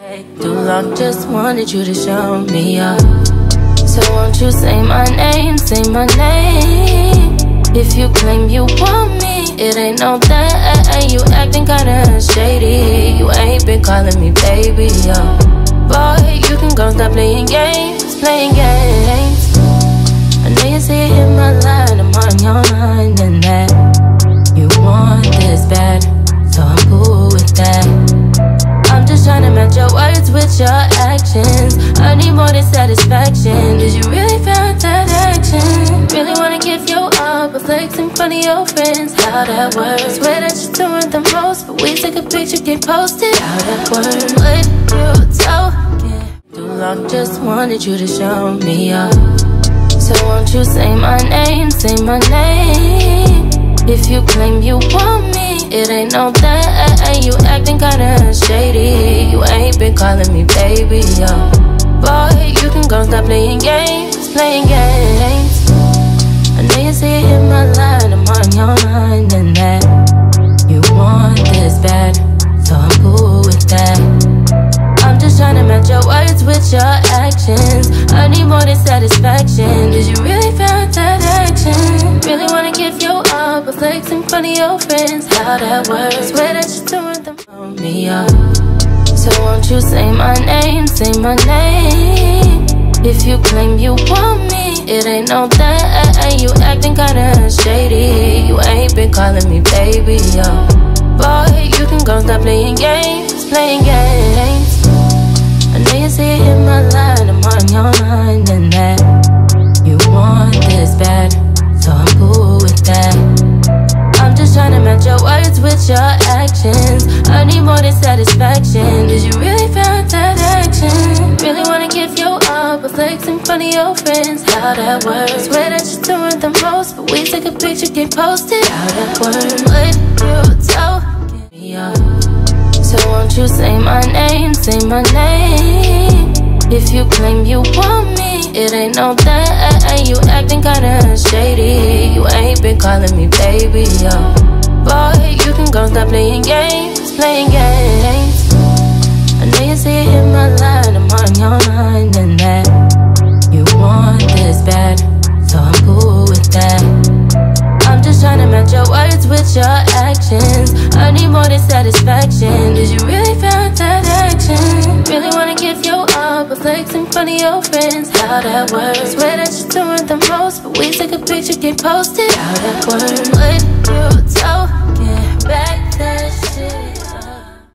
Too long, just wanted you to show me up. So won't you say my name, say my name. If you claim you want me, it ain't no thing. You acting kinda shady. You ain't been calling me baby, yo. Boy, you can go stop playing games, playing games. I know you see it in my line, I'm on your mind, and that you want this bad, so I'm cool with that. I'm just trying to match your words with your actions. I need more than satisfaction. Did you really feel that action? Really wanna give you up, but flex in front of your friends. How that works? Swear that you're doing the most, but we take a picture, get posted. How that works? What you tell? Too long, just wanted you to show me up. So won't you say my name, say my name. If you claim you want me, it ain't no thing. You acting kinda shady. You ain't been calling me baby, yo. Boy, you can go stop playing games, playing games. I know you see it in my line, I'm on your mind, and that you want this bad, so I'm cool with that. I'm just trying to match your words with your actions. I need more than satisfaction. Did you really feel that action? Really wanna give you up, but flex in front of your friends. How that works? Swear that you're doing them. Hold me up. So won't you say my name, say my name. If you claim you want me, it ain't no thing. You acting kinda shady. You ain't been calling me baby, yo. Boy, you can go stop playing games, playing games. I know you see it in my line, I'm on your mind, and that you want this bad, so I'm cool with that. I'm just trying to match your words with your actions. I need more than satisfaction. Did you really feel that action? Really wanna give you up, but flex in front of your friends. How that works? Swear that you're doing the most, but we take a picture, get posted. How that works? What you tell? Get me up. So won't you say my name, say my name. If you claim you want me, it ain't no thing. You acting kinda shady. You ain't been calling me baby, yo. Boy, you can go stop playing games, playing games. I know you see it in my line, I'm on your mind, and that you want this bad, so I'm cool with that. I'm just trying to match your words with your actions. I need more than satisfaction. Did you really feel that action? Really wanna give you up, but flex in front of your friends. How that works? Swear that you're doing the most, but we take a picture, get posted. How that works? What you tell?